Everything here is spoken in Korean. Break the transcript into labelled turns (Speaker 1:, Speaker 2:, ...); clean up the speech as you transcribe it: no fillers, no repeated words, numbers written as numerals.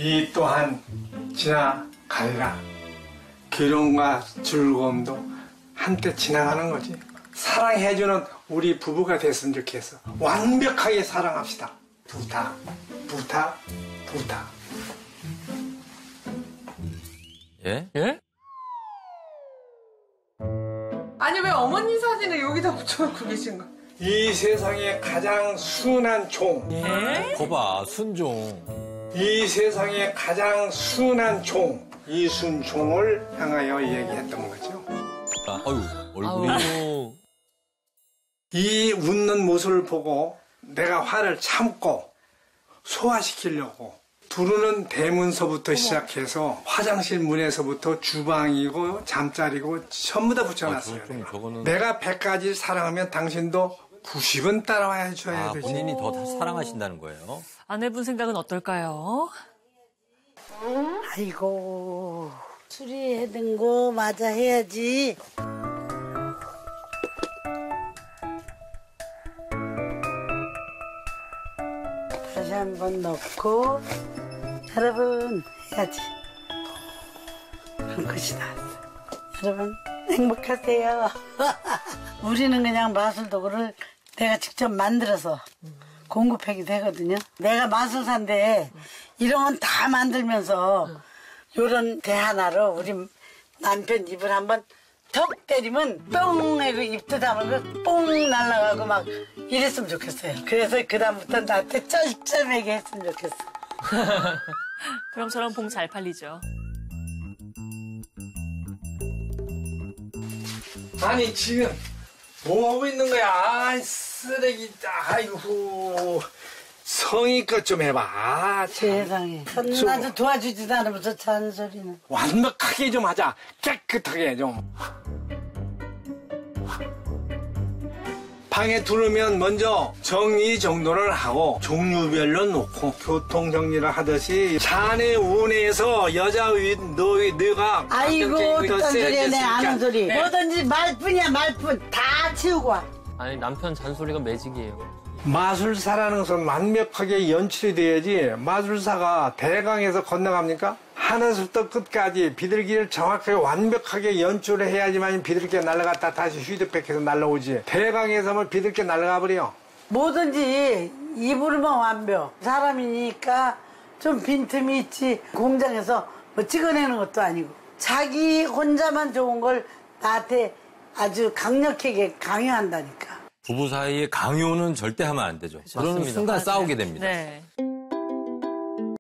Speaker 1: 이 또한 지나가리라. 괴로움과 즐거움도 한때 지나가는 거지. 사랑해주는 우리 부부가 됐으면 좋겠어. 완벽하게 사랑합시다. 부탁, 부탁, 부탁.
Speaker 2: 예? 예?
Speaker 3: 아니 왜 어머니 사진을 여기다 붙여놓고 계신 거야?
Speaker 1: 이 세상에 가장 순한 종.
Speaker 2: 예? 거봐, 순종.
Speaker 1: 이 세상에 가장 순한 종. 이순종을 향하여 얘기했던 거죠.
Speaker 2: 아유, 얼굴이. 아유.
Speaker 1: 이 웃는 모습을 보고 내가 화를 참고 소화시키려고 두르는 대문서부터 시작해서 화장실 문에서부터 주방이고 잠자리고 전부 다 붙여놨어요. 내가 100가지 사랑하면 당신도 90은 따라와야 줘야 되지.
Speaker 2: 본인이 더 사랑하신다는 거예요.
Speaker 4: 아내분 생각은 어떨까요?
Speaker 5: 아이고, 수리해야 된 거 맞아 해야지. 다시 한번 넣고, 여러분, 해야지. 그런 것이 나왔어. 여러분, 행복하세요. 우리는 그냥 마술도구를 내가 직접 만들어서 공급하기도 하거든요. 내가 마술사인데 이런 건 다 만들면서 요런 대 하나로 우리 남편 입을 한번 턱 때리면 뻥 하고 입도 다물고 뽕 날아가고 막 이랬으면 좋겠어요. 그래서 그다음부터 나한테 쩔쩔매게 했으면 좋겠어.
Speaker 4: 그럼 저런 봉 잘 팔리죠.
Speaker 1: 아니 지금 뭐 하고 있는 거야? 아, 쓰레기. 아이고. 성의껏 좀 해봐. 아,
Speaker 5: 세상에. 나도 도와주지도 않으면서 잔소리는.
Speaker 1: 완벽하게 좀 하자. 깨끗하게 좀. 방에 들어오면 먼저 정리정돈을 하고 종류별로 놓고 교통정리를 하듯이 자네 운에서 여자 너가
Speaker 5: 아이고 어떤 소리야 내 아는 소리.
Speaker 1: 네.
Speaker 5: 뭐든지 말뿐이야 말뿐. 다 치우고 와.
Speaker 6: 아니 남편 잔소리가 매직이에요.
Speaker 1: 마술사라는 것은 완벽하게 연출이 돼야지. 마술사가 대강에서 건너갑니까? 하늘부터 끝까지 비둘기를 정확하게 완벽하게 연출을 해야지만 비둘기가 날아갔다 다시 휴대백해서 날아오지. 대강에서는 비둘기 날아가 버려.
Speaker 5: 뭐든지 입으로만 완벽. 사람이니까 좀 빈틈이 있지. 공장에서 뭐 찍어내는 것도 아니고. 자기 혼자만 좋은 걸 나한테 아주 강력하게 강요한다니까.
Speaker 2: 부부 사이에 강요는 절대 하면 안 되죠. 그런
Speaker 6: 맞습니다.
Speaker 2: 순간 싸우게 됩니다.
Speaker 4: 네.